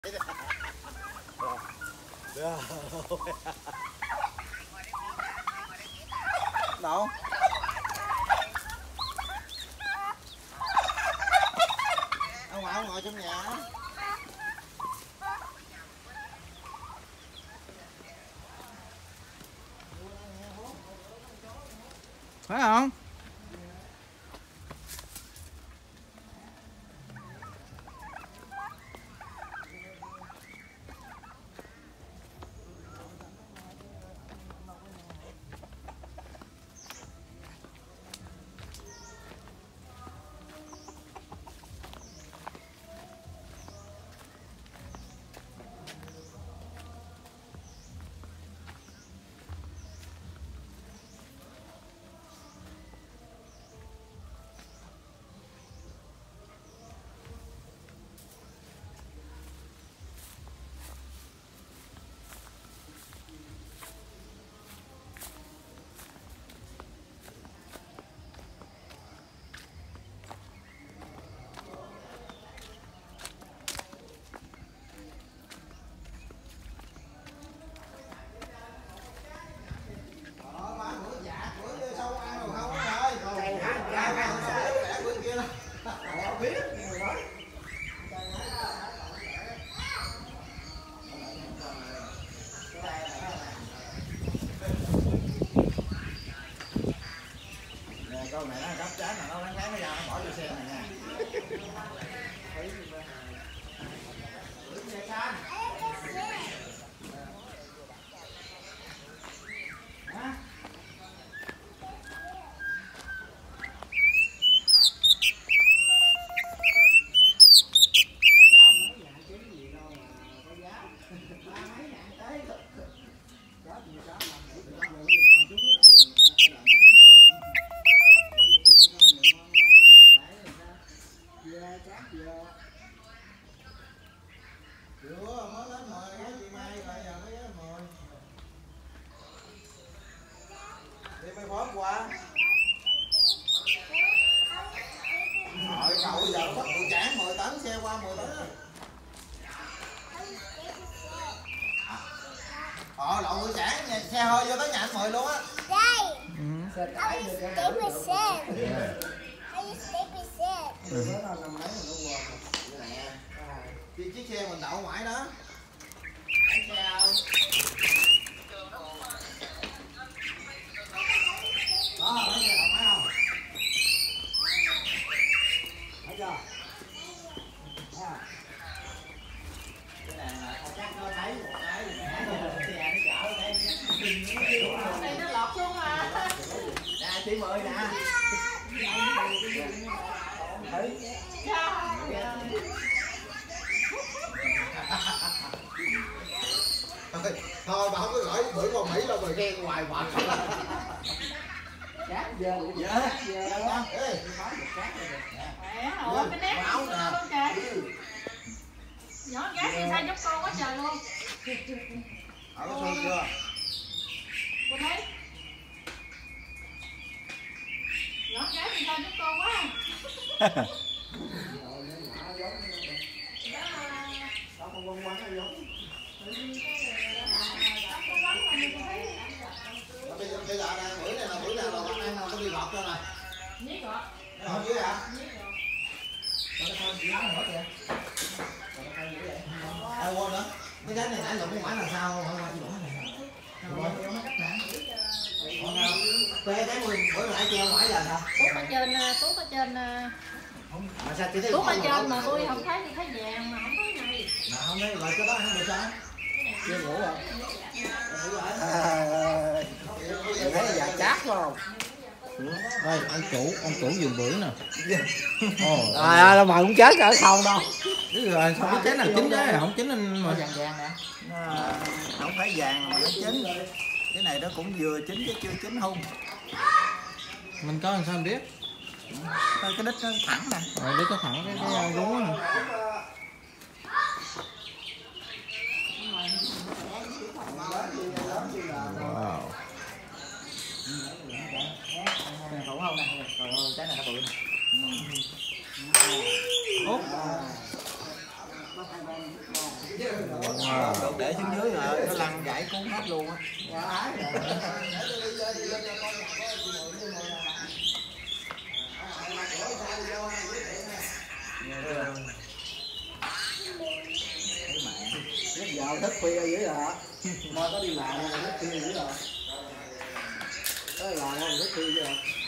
Đâu? Ông ngoại ngồi trong nhà. Phải không? Câu này nó đắp trái mà nó láng nó ra nó bỏ vô xe này nha. Đi mấy phốt qua. Rồi cậu giờ bắt tụi chán 10 tấn xe qua 10 tấn. Lộn tụi chán nha, xe hơi vô tới nhà anh 10 luôn á. Đây. Xe tải được cái chiếc xe mình đậu ngoài đó. Đó, lấy xe đậu ngoài không? Thấy chưa? Cái này là chắc nó thấy một cái xe nó chở cái này nó lọt xuống mà. nè, chị 10 nè. Thôi bà không có gửi bữa con Mỹ đâu mà ghen hoài hoài. Cát giờ dạ. Ủa cái nét áo nè. Nhỏ gái thì sao giúp con quá trời luôn. Ở có thương chưa? Cô thấy. Nhỏ gái thì sao giúp con quá. Bây giờ này bữa này là bữa nào là ăn nào có đi gọt cho nè. Nhí gọt. Gọt dưới hả? Ai quên nữa. Cái gánh này nãy lụm cái quả là sao không? Không qua cái cái bữa lại treo ngoài giờ hả? Tuốt ở trên Mà sao chị thấy tuốt ở trên mà tôi không thấy, tôi thấy vàng mà không thấy này. Mà không thấy rồi cái đó ăn được sao? Chưa ngủ rồi. Thấy là chát phải không? Đây, ông chủ vườn bưởi nè. Đâu mà cũng chết cỡ không đâu. Biết rồi, sao biết trái nào chín đấy, không chín anh mà. Vàng nè. Không phải vàng mà nó chín. Cái này nó cũng vừa chín chứ chưa chín hung. Mình có làm sao mình biết? Cái đít nó thẳng nè. Đít nó thẳng cái rúng nè. Wow. Thủ không nè, rồi trái này nó bự nè. Út. Được để xuống dưới rồi nó lăn gãy cuốn hết luôn á. Giờ thức khuya dữ hả? Mai có đi làm thức khuya dữ hả? Có đi làm không thức khuya dữ hả?